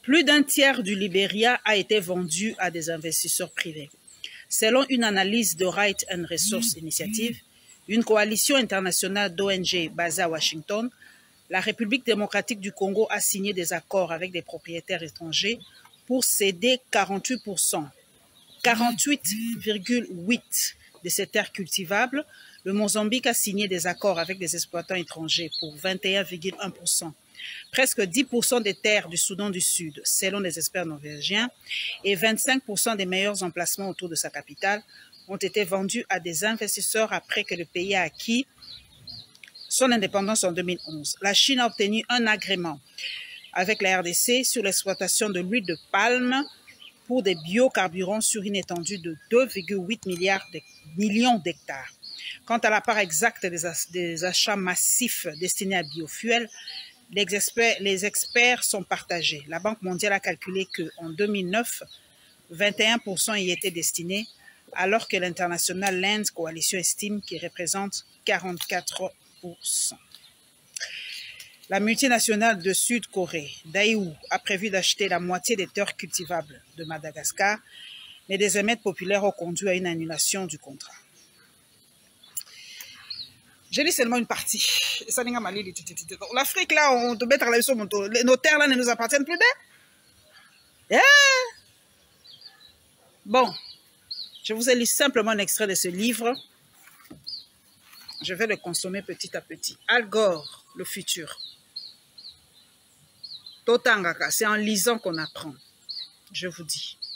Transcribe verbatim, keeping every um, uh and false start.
Plus d'un tiers du Libéria a été vendu à des investisseurs privés. Selon une analyse de Right and Resource Initiative, une coalition internationale d'O N G basée à Washington, la République démocratique du Congo a signé des accords avec des propriétaires étrangers pour céder quarante-huit pour cent, quarante-huit virgule huit pour cent de ces terres cultivables. Le Mozambique a signé des accords avec des exploitants étrangers pour vingt et un virgule un pour cent. Presque dix pour cent des terres du Soudan du Sud, selon les experts norvégiens, et vingt-cinq pour cent des meilleurs emplacements autour de sa capitale ont été vendus à des investisseurs après que le pays a acquis son indépendance en deux mille onze. La Chine a obtenu un agrément avec la R D C sur l'exploitation de l'huile de palme pour des biocarburants sur une étendue de deux virgule huit millions d'hectares. Quant à la part exacte des achats massifs destinés à biofuel, les experts, les experts sont partagés. La Banque mondiale a calculé qu'en deux mille neuf, vingt et un pour cent y étaient destinés, alors que l'International Land Coalition estime qu'il représente quarante-quatre pour cent. La multinationale de Sud-Corée, Daewoo, a prévu d'acheter la moitié des terres cultivables de Madagascar, mais des émeutes populaires ont conduit à une annulation du contrat. J'ai lu seulement une partie. L'Afrique, là, on te met à la leçon, nos terres, là, ne nous appartiennent plus bien. Yeah. Bon, je vous ai lu simplement un extrait de ce livre. Je vais le consommer petit à petit. Al Gore, le futur. Totangaka, c'est en lisant qu'on apprend. Je vous dis.